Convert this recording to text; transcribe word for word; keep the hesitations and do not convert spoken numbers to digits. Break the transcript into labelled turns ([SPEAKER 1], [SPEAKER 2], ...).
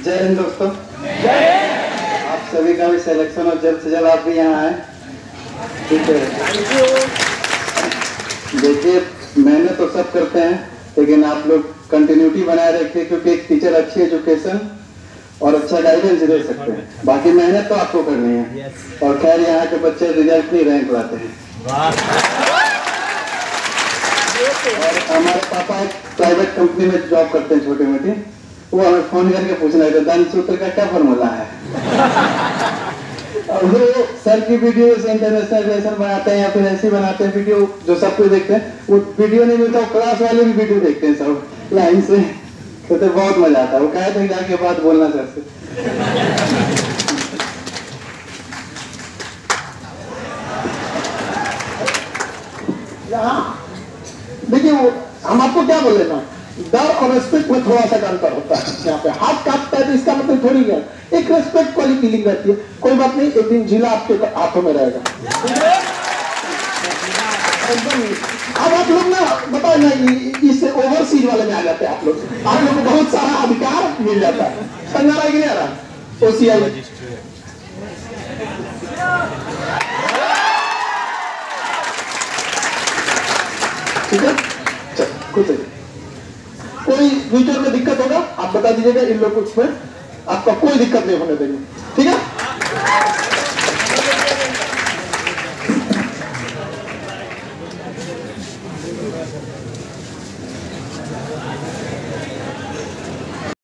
[SPEAKER 1] जय हिंद दोस्तों, आप सभी का भी सिलेक्शन और जल्द से जल्द आप भी यहाँ आए। ठीक है, देखिए मेहनत तो सब करते हैं, लेकिन आप लोग कंटिन्यूटी बनाए रखिए, क्योंकि एक टीचर अच्छी एजुकेशन और अच्छा गाइडेंस दे सकते हैं। बाकी मेहनत तो आपको करनी है। और खैर यहाँ के बच्चे रिजल्ट नहीं रैंक लाते हैं। और हमारे पापा एक प्राइवेट कंपनी में जॉब करते हैं छोटी मोटी, वो हमें फोन करके पूछना है दान सूत्र का क्या फॉर्मूला है। और वो सर की वीडियो इंटरनेशनल रिलेशन बनाते हैं या फिर ऐसी बनाते हैं वीडियो जो सब कुछ देखते हैं। वो वीडियो नहीं मिलता, वो क्लास वाले भी वीडियो देखते हैं सब लाइन से, कहते बहुत मजा आता है। वो कहे थे जाके बात बोलना सर से।
[SPEAKER 2] देखिए हम आपको क्या बोले ना, डर और रेस्पेक्ट में थोड़ा सा अंतर होता है। यहाँ पे हाथ काटता है तो इसका मतलब थोड़ी है, एक रेस्पेक्ट वाली फीलिंग रहती है। कोई बात नहीं, एक दिन जिला आपके हाथों में रहेगा। अब आप लोग ना बताओ ना, इस ओवरसीज वाले में आ जाते हैं आप लोग। आप लोग को बहुत सारा अधिकार मिल जाता है। समझा रहा है कि नहीं आ रहा? ओसीआई ठीक है, चल कुछ कोई फ्यूचर में दिक्कत होगा आप बता दीजिएगा। इन लोगों में आपका कोई दिक्कत नहीं होने देंगे, ठीक है।